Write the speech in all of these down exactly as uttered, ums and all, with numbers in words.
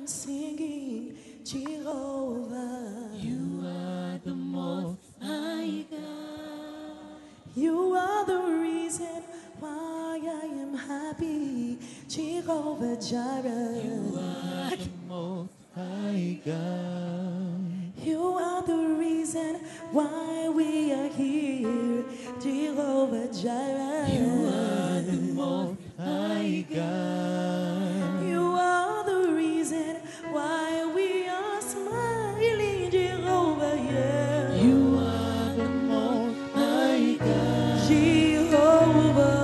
singing Jehovah. You are the most high God. You are the reason why I am happy, Jehovah Jireh. You are the most high God. You are the reason why we are here, Jehovah Jireh. You are the most high God. You are the reason why we are smiling, Jehovah, yeah. You are the most high God. Jehovah,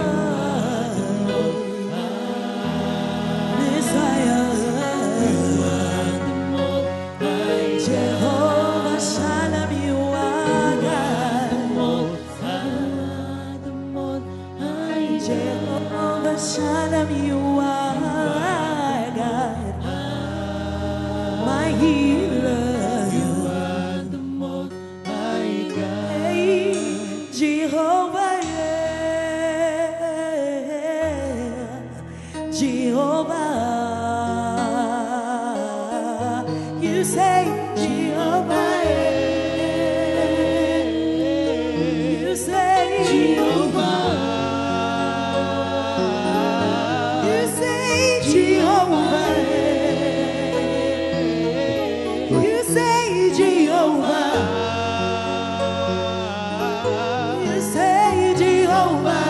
Messiah. You are the most high Jehovah Shalom, you are God. the most high, the most high Jehovah Shalom, you are God. My healer, You are the most high God. hey, Jehovah, yeah. Jehovah, you say Jehovah, yeah. You say Jehovah. You say Jehovah. You say Jehovah. You say Jehovah.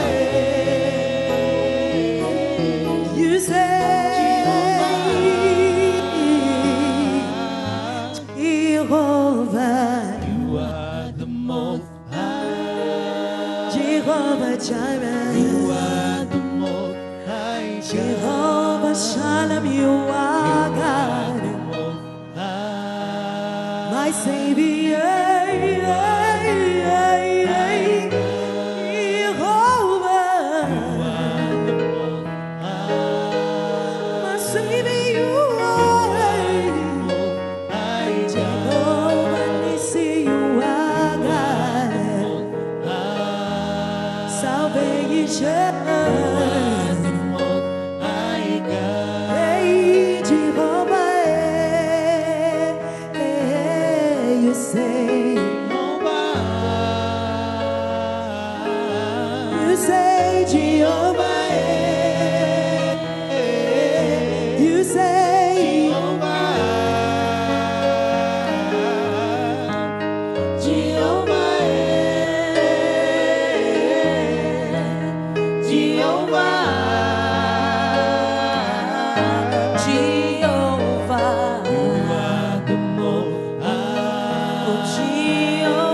You say Jehovah. You are the most high. Jehovah Jireh. You are the most high. Jehovah Shalom, you are God. The most high. My Savior, Jehovah, The most high. my Savior, you are High Jehovah Nissi, you are God. high. Salvation, The most high God. hey Jehovah, hey, you say. You say Jehovah, you say Jehovah, Jehovah, You are the most high. oh Jehovah.